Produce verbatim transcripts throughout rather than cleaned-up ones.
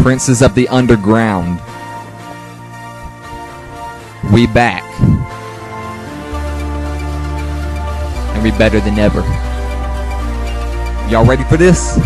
Princes of the Underground. We back. And we better than ever. Y'all ready for this?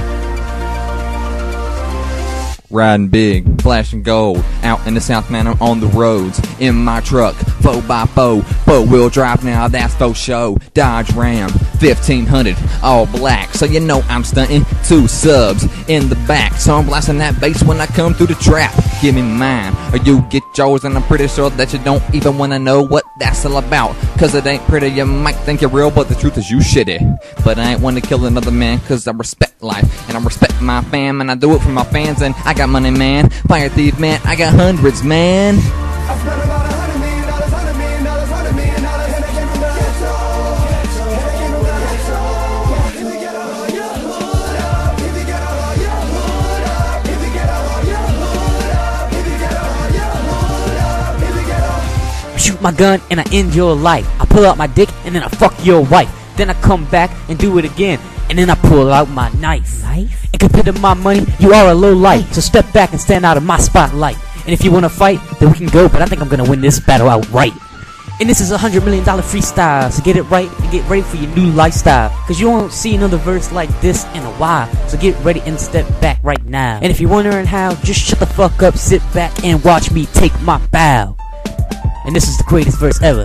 Riding big, flashing gold, out in the South, man, I'm on the roads, in my truck, four by four, four-wheel drive, now that's for show, Dodge Ram, fifteen hundred, all black, so you know I'm stunting, two subs in the back, so I'm blasting that bass when I come through the trap, give me mine, or you get yours, and I'm pretty sure that you don't even want to know what that's all about, cause it ain't pretty, you might think you're real, but the truth is you shitty, but I ain't one to kill another man, cause I respect life, and I respect my fam, and I do it for my fans, and I got money, man. Fire thief, man. I got hundreds, man. I spent about a hundred million dollars, hundred million dollars, hundred million dollars, and it came from the ghetto. And it came from the ghetto. If you get all your hood up, if you get all your hood up, if you get all your hood up, if you get all your hood up, if you get all. I shoot my gun and I end your life. I pull out my dick and then I fuck your wife. Then I come back and do it again. And then I pull out my knife. Knife? And compared to my money, you are a low light. So step back and stand out of my spotlight. And if you want to fight, then we can go. But I think I'm going to win this battle outright. And this is a hundred million dollar freestyle. So get it right and get ready for your new lifestyle. Cause you won't see another verse like this in a while. So get ready and step back right now. And if you're wondering how, just shut the fuck up, sit back and watch me take my bow. And this is the greatest verse ever.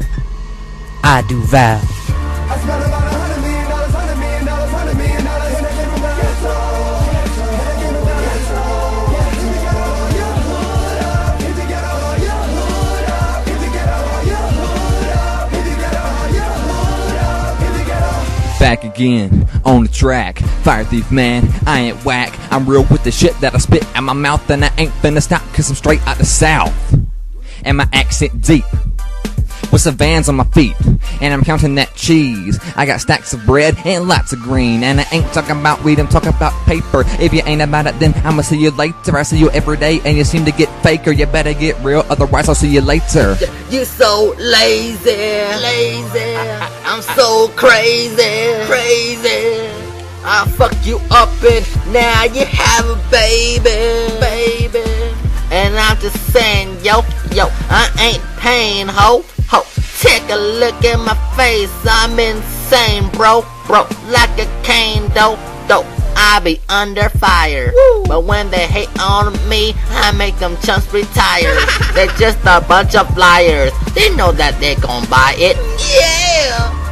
I do vow. I spent about a hundred million dollars, hundred million dollars, hundred million dollars, and it came from the ghetto. And it came from the ghetto. If you get all your hood up, if you get all your hood up, if you get all your hood up, if you get all your hood up, if you get all. Back again on the track. Fire thief, man. I ain't whack. I'm real with the shit that I spit out my mouth, and I ain't finna stop cause I'm straight out the South. And my accent deep. With some Vans on my feet, and I'm counting that cheese. I got stacks of bread and lots of green, and I ain't talking about weed, I'm talking about paper. If you ain't about it, then I'ma see you later. I see you every day, and you seem to get faker. You better get real, otherwise I'll see you later. You so lazy, lazy. I'm so crazy, crazy. I'll fuck you up and now you have a baby, baby. And I'm just saying, yo, yo, I ain't paying, ho, ho. Take a look at my face, I'm insane, bro, bro. Like a cane, dope, dope. I be under fire. Woo. But when they hate on me, I make them chumps retire. They're just a bunch of liars. They know that they gon' buy it. Yeah.